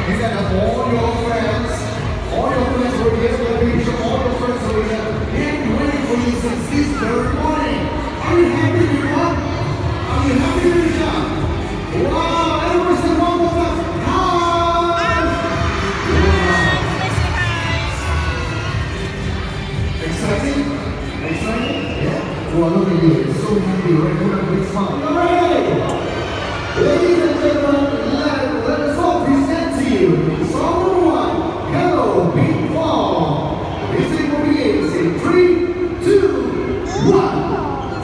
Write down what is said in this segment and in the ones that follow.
You can have all your friends were here, all your friends were here, and waiting for you since this very morning. Are you happy, everyone? Are you happy, Risha? Wow, everyone say one more time. Excited? Excited? Yeah? Well, look at you. So happy, right? Put a big smile. You ready? Ladies and gentlemen, let us all present to you song number 1, Astro Pinkfong. Music will begin in 3, 2, 1.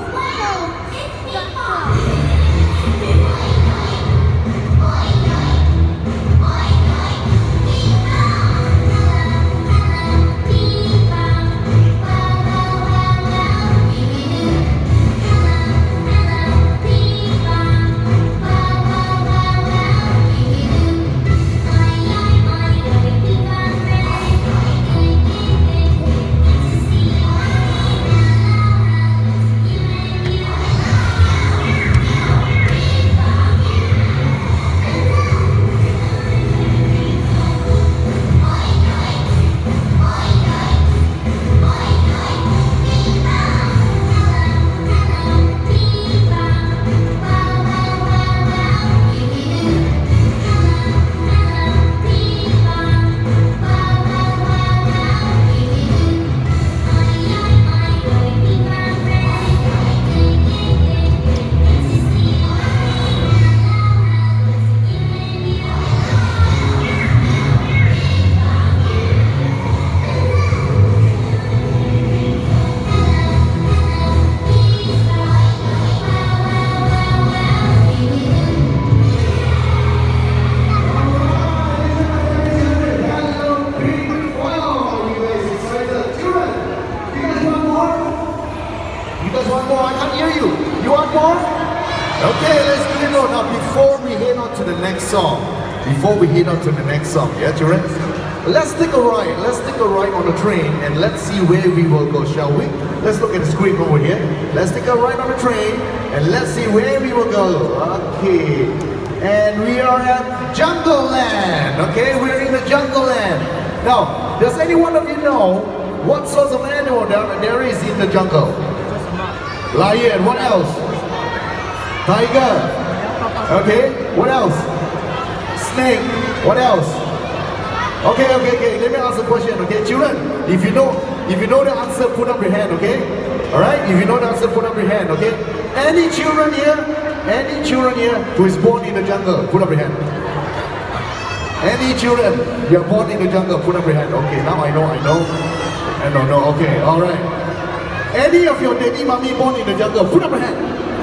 Yeah, children? Let's take a ride. Let's take a ride on the train and let's see where we will go, shall we? Let's look at the screen over here. Let's take a ride on the train and let's see where we will go. Okay. And we are at Jungle Land. Okay, we're in the Jungle Land. Now, does any one of you know what sorts of animal there is in the jungle? Lion. What else? Tiger. Okay. What else? Snake. What else? Okay. Let me ask a question, okay, children? If you know the answer, put up your hand, okay? All right. If you know the answer, put up your hand, okay? Any children here? Any children here who is born in the jungle? Put up your hand. Any children you are born in the jungle? Put up your hand. Okay. Now I know. Okay. All right. Any of your daddy, mommy born in the jungle? Put up your hand.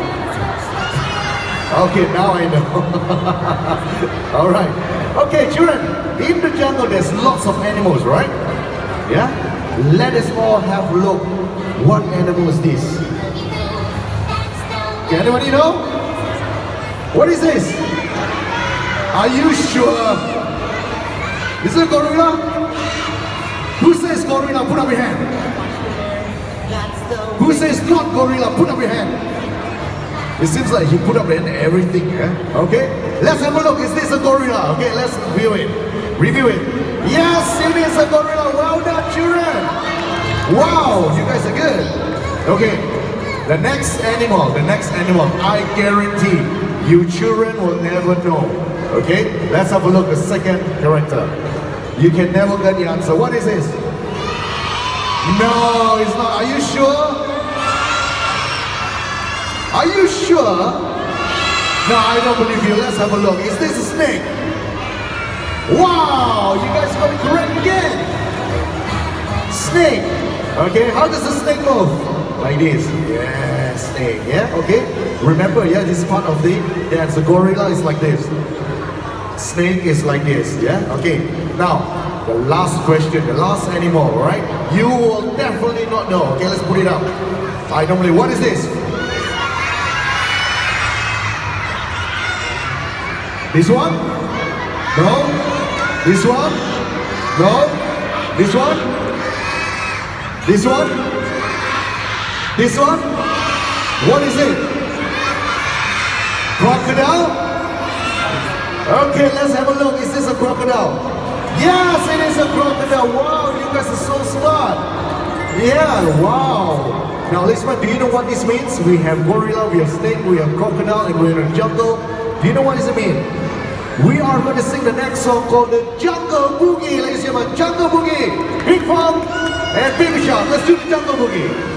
Okay, now I know. All right. Okay, children, in the jungle there's lots of animals, right? Yeah? Let us all have a look. What animal is this? Can anybody know? What is this? Are you sure? Is it a gorilla? Who says gorilla? Put up your hand. Who says not gorilla? Put up your hand. It seems like he put up everything, yeah? Okay? Let's have a look. Is this a gorilla? Okay, let's review it. Review it. Yes, it is a gorilla. Well done, children. Wow, you guys are good. Okay, the next animal, I guarantee you children will never know. Okay? Let's have a look. The second character. You can never get the answer. What is this? No, it's not. Are you sure? Are you sure? No, I don't believe you. Let's have a look. Is this a snake? Wow, you guys got it correct again. Snake. Okay, how does the snake move? Like this. Yeah, snake. Yeah, okay. Remember, yeah, this is part of the dance. The gorilla is like this. Snake is like this. Yeah, okay. Now, the last question, the last animal, right? You will definitely not know. Okay, let's put it up. I don't believe. What is this? This one? No? This one? No? This one? This one? This one? What is it? Crocodile? Okay, let's have a look. Is this a crocodile? Yes, it is a crocodile. Wow, you guys are so smart. Yeah, wow. Now, Lisman, do you know what this means? We have gorilla, we have snake, we have crocodile, and we're in a jungle. Do you know what does it mean? We are going to sing the next song called the Jungle Boogie, ladies and gentlemen. Jungle Boogie. Pinkfong and Baby Shark. Let's do the Jungle Boogie.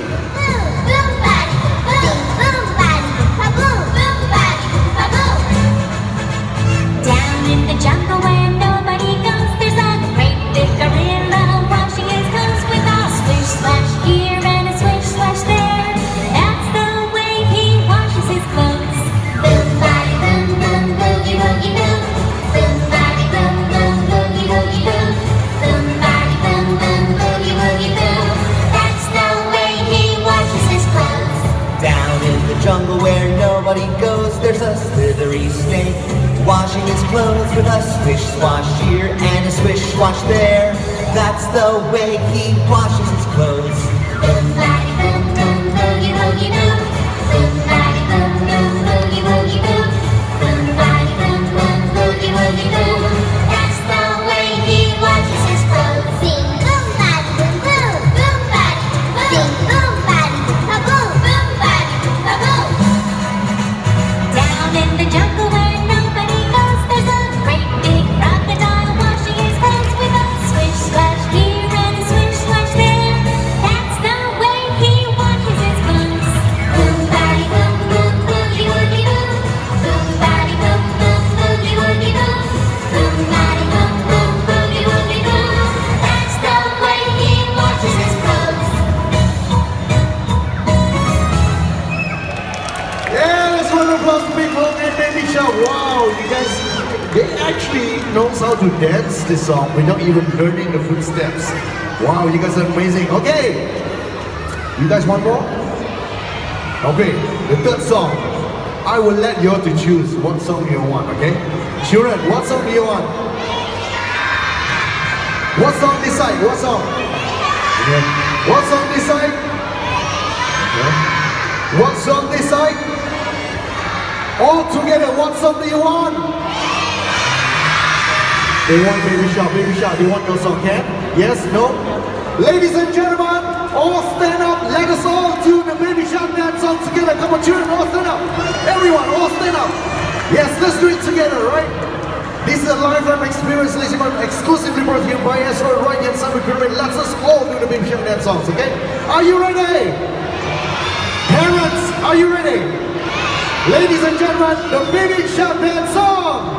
In the jungle where nobody goes, there's a great big gorilla washing his clothes with a swish splash here and a swish splash there. That's the way he washes his clothes. Boom body boom boom boogie woogie boom. Boom body boom boom boogie woogie boom. Boom body boom boom boogie woogie boom. That's the way he washes his clothes. Down in the jungle where nobody goes, there's a slithery snake washing his clothes with a swish swash here and a swish swash there. That's the way he washes his clothes. Boom body boom boom boogie woogie boom. Boom body boom boom boogie woogie boom. Boom body boom boom boogie woogie boom. That's the way he washes his clothes. Sing boom body boom boom. Boom body boom. Sing boom body boom boom. Boom body boom. Down in the jungle where nobody goes, there's a great big crocodile washing his clothes with a swish splash here and a swish splash there. That's the way he washes his clothes. Boom body boom boom boogie woogie boom. Boom body boom boom boogie woogie boom. Boom body boom boom boogie woogie boom. That's the way he washes his clothes. Yeah, let's round of applause for Pinkfong and Baby Shark. Wow, you guys, they actually knows how to dance this song without even learning the footsteps. Wow, you guys are amazing. Okay, you guys want more? Okay, the third song. I will let you all to choose what song you want, okay? Children, what song do you want? What song decide? What song? Okay. What song decide? Okay. What song decide? All together, what song do you want? They want Baby Shark, Baby Shark. They want your song, can? Yes? No? Ladies and gentlemen, all stand up. Let us all do the Baby Shark dance song together. Come on, children, all stand up. Everyone, all stand up. Yes, let's do it together, right? This is a lifetime experience, ladies and gentlemen, exclusively brought here by Astro right here in Sunway Pyramid. Let's us all do the Baby Shark dance songs, okay? Are you ready? Parents, are you ready? Ladies and gentlemen, the Baby Shark dance song!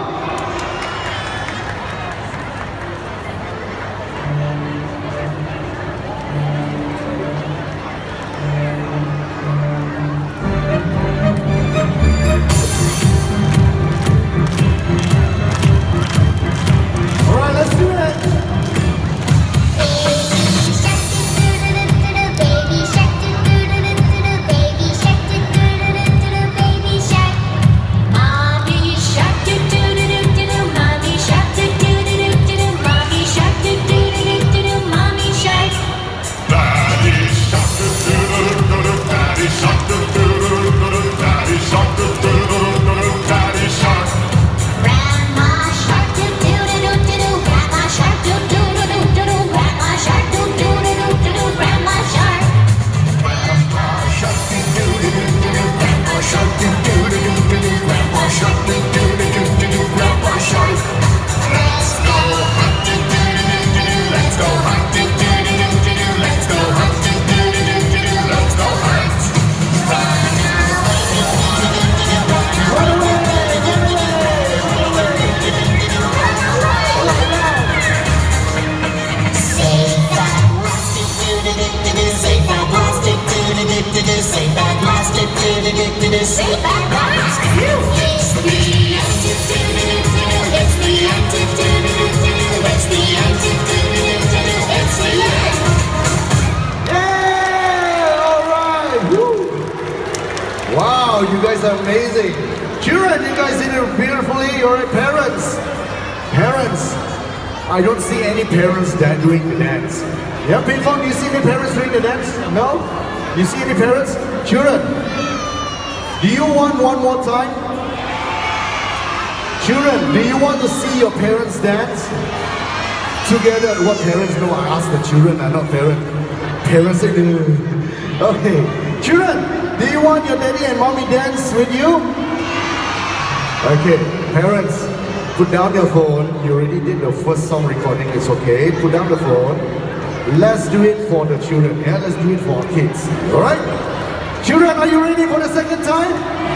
Alright, let's do it! Wow, you guys are amazing. Children, you guys did it beautifully. All right, parents. Parents, I don't see any parents that doing the dance. Yeah, Pinkfong, do you see any parents doing the dance? No? You see any parents? Children, do you want one more time? Children, do you want to see your parents dance? Together, what parents know? I ask the children, not parents. Parents say no. Okay. Children, do you want your daddy and mommy dance with you? Okay. Parents, put down your phone. You already did the first song recording. It's okay. Put down the phone. Let's do it for the children. Yeah, let's do it for our kids. Alright? Children, are you ready for the second time?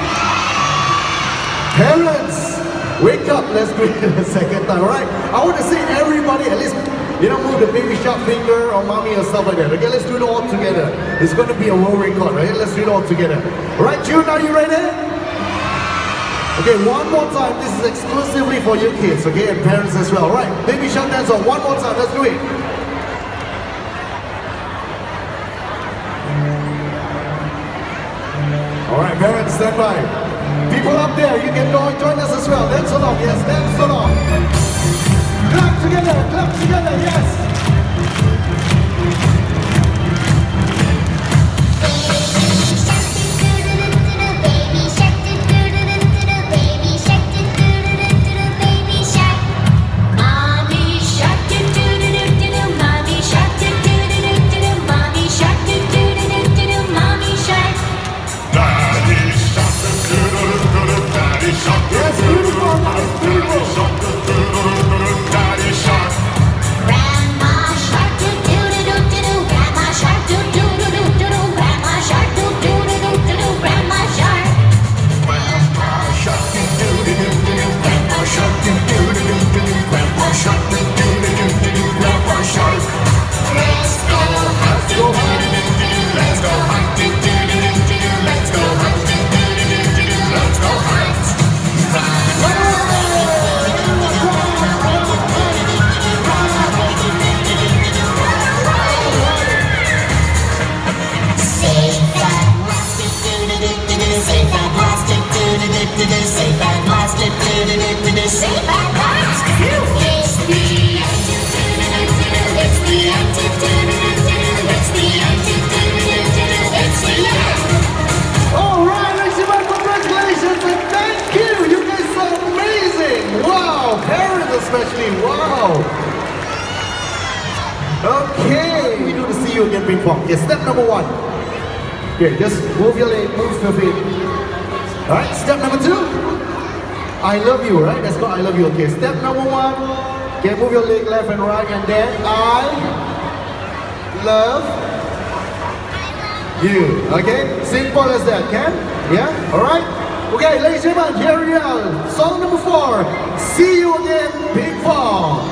Parents, wake up. Let's do it the second time. Alright? I want to see everybody at least, move the baby shark finger or mommy or stuff like that. Okay, let's do it all together. It's going to be a world record, right? Let's do it all together. Alright, children, are you ready? Okay, one more time. This is exclusively for you kids, okay, and parents as well. Alright, baby shark dance on one more time. Let's do it. Alright, parents, stand by. People up there, you can join us as well. Dance along, yes, dance along. Clap together, yes. Especially, wow! Okay, we do to see you again, Pinkfong. Okay, step number one. Okay, just move your leg, move your feet. Alright, step number two. I love you, right? That's called I love you. Okay, step number one. Okay, move your leg left and right, and then I love you. Okay, simple as that, can? Yeah? Alright? Okay, ladies and gentlemen, here we are. Song number 4. See you again, Pinkfong.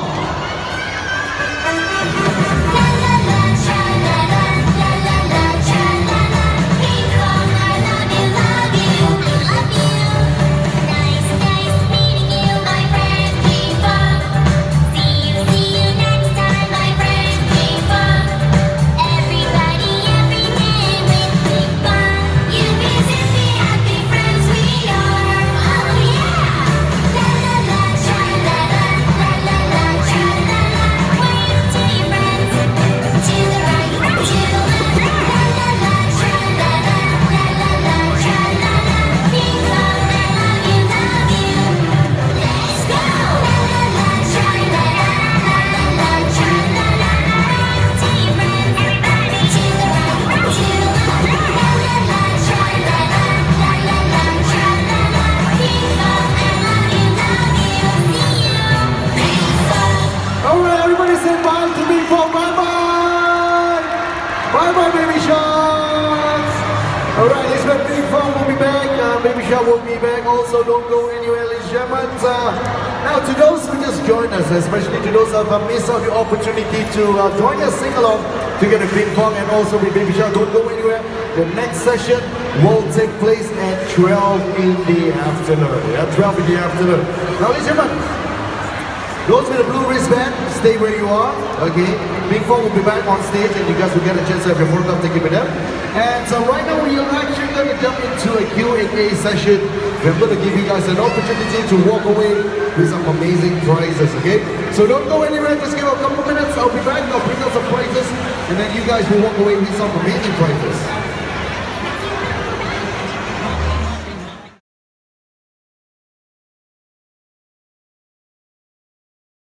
Bye-bye, baby sharks! Alright, this is Pinkfong will be back. Baby shark will be back. Also, don't go anywhere, ladies and gentlemen. Now, to those who just joined us, especially to those who have missed out the opportunity to join us, sing along together with Pinkfong and also with Baby Shark, don't go anywhere. The next session will take place at 12 in the afternoon. Yeah, 12 in the afternoon. Now, ladies and gentlemen, those with the blue wristband, stay where you are, okay? Pinkfong will be back on stage and you guys will get a chance to have your photograph taken with them. And so right now we are actually going to jump into a Q&A session. We're going to give you guys an opportunity to walk away with some amazing prizes, okay? So don't go anywhere, just give a couple minutes, I'll be back, I'll bring out some prizes, and then you guys will walk away with some amazing prizes.